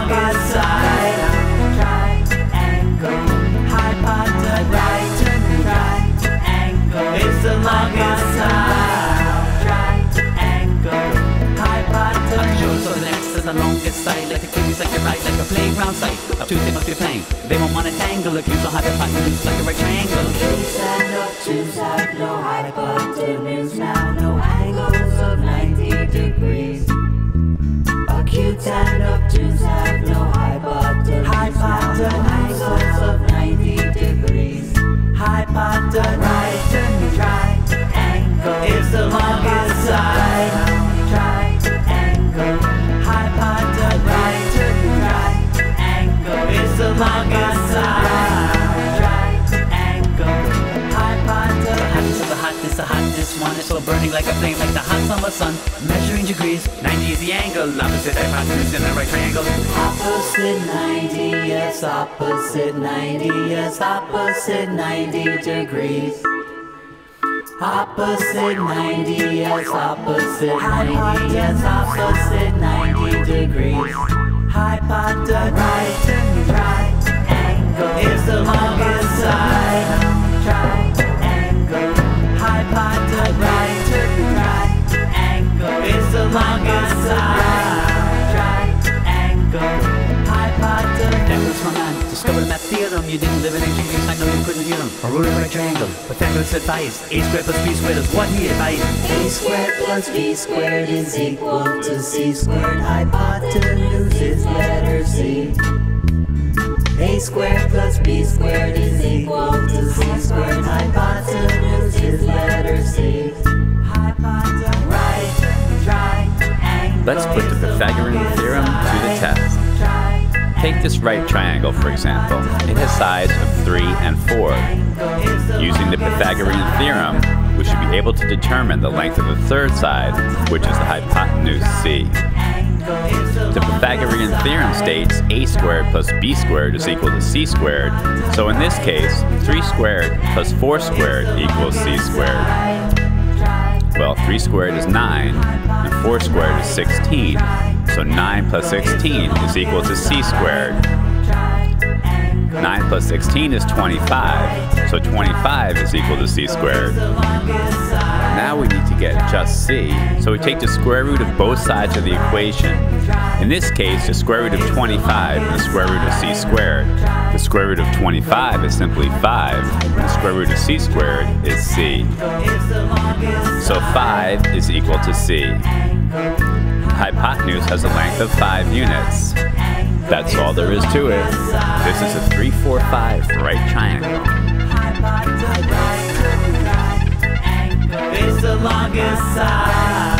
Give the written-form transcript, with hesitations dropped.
longest side. Triangle. Hypotenuse. Right triangle. It's the longest side. Triangle. Hypotenuse. Sure, so the next is the longest side. Like the kiddies, like your right, like a playground site. Obtuse, they must be playing. They won't want a tangle. Acutes will have hypotenuse like a right triangle. Acutes and obtuse have no hypotenuse now, no angles of 90 degrees. Acute and obtuse have no hypotenuse now, no angles of 90 degrees. Hypotenuse. Right triangle. It's the longest side. Triangle. Hypotenuse. Right triangle. It's the longest side. Triangle. Hypotenuse. The hottest one is so burning like a flame, like the hot summer sun. Measuring degrees, 90 is the angle. Opposite hypotenuse in a right triangle. Opposite 90, yes, opposite 90, yes, opposite 90 degrees. Opposite 90, yes, opposite 90, yes, opposite 90 degrees. Hypotenuse. Right triangle. It's the longest side. Triangle. Hypotenuse. Right triangle. It's the longest side. Triangle. Hypotenuse. That was my man. Discovered that theorem. You didn't live in ancient Greece. I know you couldn't hear him. A rule of right triangle. Pythagorean advice. A squared plus b squared is what he advised. A squared plus b squared is equal to c squared. Hypotenuse is letter C. A squared plus b squared is equal to c squared. Hypotenuse is letter C. Right triangle. Let's put the Pythagorean theorem to the test. Take this right triangle, for example. It has sides of 3 and 4. Using the Pythagorean theorem, we should be able to determine the length of the third side, which is the hypotenuse C. The Pythagorean theorem states a squared plus b squared is equal to c squared, so in this case, 3 squared plus 4 squared equals c squared. Well, 3 squared is 9, and 4 squared is 16, so 9 plus 16 is equal to c squared. 9 plus 16 is 25, so 25 is equal to c squared. Now we need to get just c, so we take the square root of both sides of the equation. In this case, the square root of 25 and the square root of c squared. The square root of 25 is simply 5, and the square root of c squared is c. So 5 is equal to c. Hypotenuse has a length of 5 units. That's all there is to it. This is a 3, 4, 5 right triangle. It's the longest side.